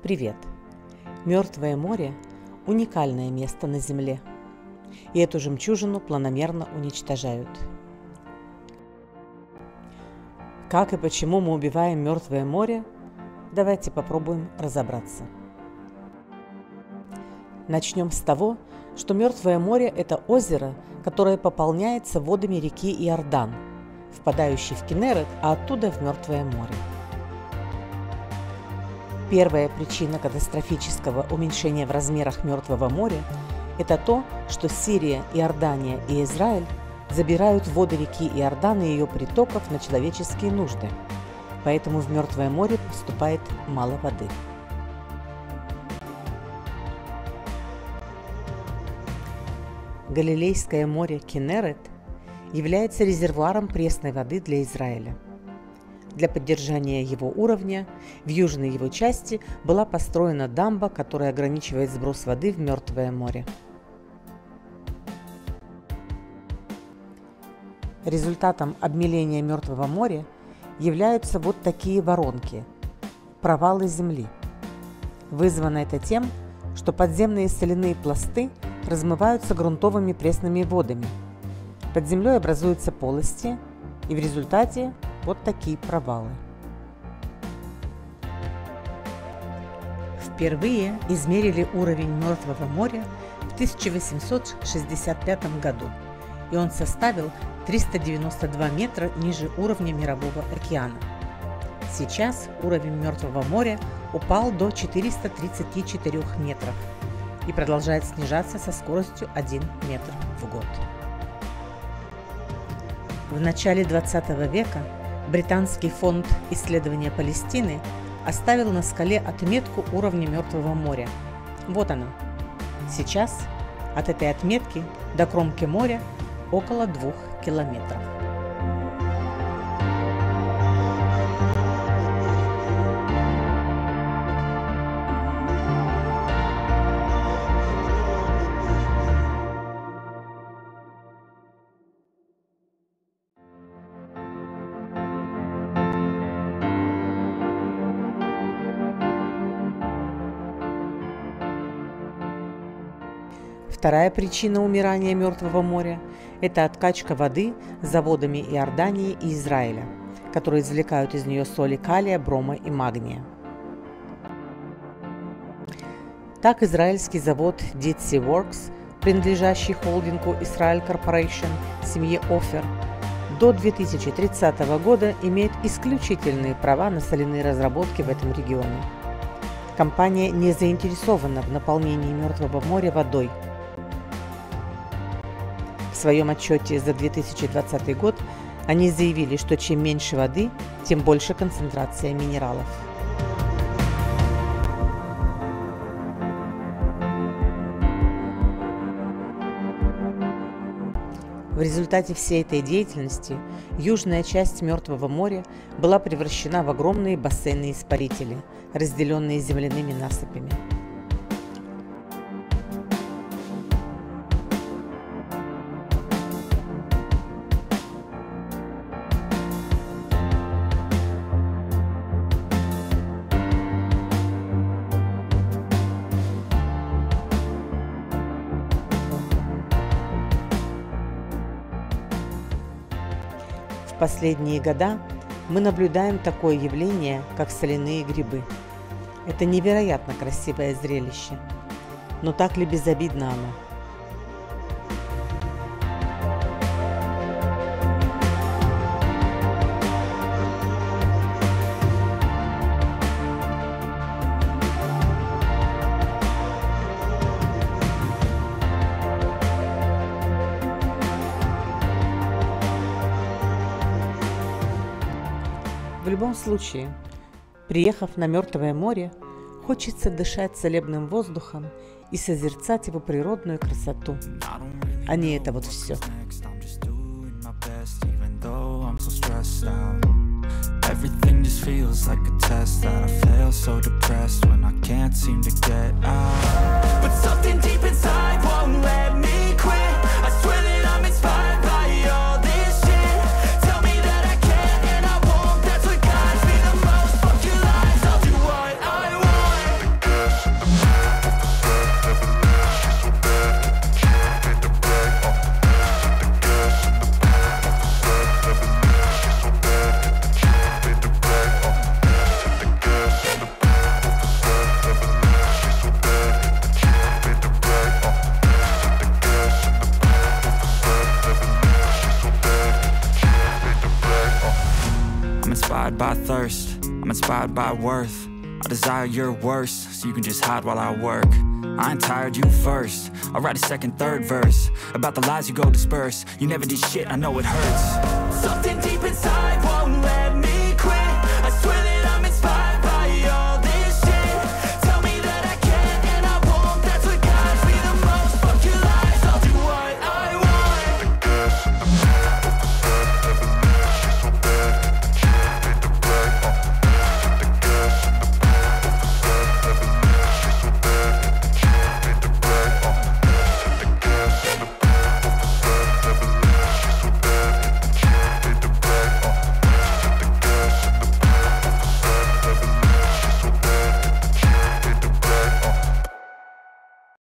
Привет! Мертвое море – уникальное место на Земле, и эту жемчужину планомерно уничтожают. Как и почему мы убиваем Мертвое море, давайте попробуем разобраться. Начнем с того, что Мертвое море – это озеро, которое пополняется водами реки Иордан, впадающей в Кинерет, а оттуда в Мертвое море. Первая причина катастрофического уменьшения в размерах Мертвого моря – это то, что Сирия, Иордания и Израиль забирают воды реки Иордан и ее притоков на человеческие нужды, поэтому в Мертвое море поступает мало воды. Галилейское море Кинерет является резервуаром пресной воды для Израиля. Для поддержания его уровня в южной его части была построена дамба, которая ограничивает сброс воды в Мертвое море. Результатом обмеления Мертвого моря являются вот такие воронки – провалы земли. Вызвано это тем, что подземные соляные пласты размываются грунтовыми пресными водами. Под землей образуются полости, и в результате вот такие провалы. Впервые измерили уровень Мертвого моря в 1865 году, и он составил 392 метра ниже уровня Мирового океана. Сейчас уровень Мертвого моря упал до 434 метров и продолжает снижаться со скоростью 1 метр в год. В начале 20 века Британский фонд исследования Палестины оставил на скале отметку уровня Мертвого моря. Вот она. Сейчас от этой отметки до кромки моря около 2 километров. Вторая причина умирания Мертвого моря – это откачка воды заводами Иордании и Израиля, которые извлекают из нее соли калия, брома и магния. Так, израильский завод Dead Sea Works, принадлежащий холдингу Israel Corporation, семье Офер, до 2030 года имеет исключительные права на соляные разработки в этом регионе. Компания не заинтересована в наполнении Мертвого моря водой. В своем отчете за 2020 год они заявили, что чем меньше воды, тем больше концентрация минералов. В результате всей этой деятельности южная часть Мертвого моря была превращена в огромные бассейны-испарители, разделенные земляными насыпями. В последние года мы наблюдаем такое явление, как соляные грибы. Это невероятно красивое зрелище. Но так ли безобидно оно? В любом случае, приехав на Мертвое море, хочется дышать целебным воздухом и созерцать его природную красоту, а не это вот все. inspired by worth. I desire your worst, so you can just hide while I work. I ain't tired, you first. I'll write a second, third verse about the lies you go disperse. You never did shit, I know it hurts.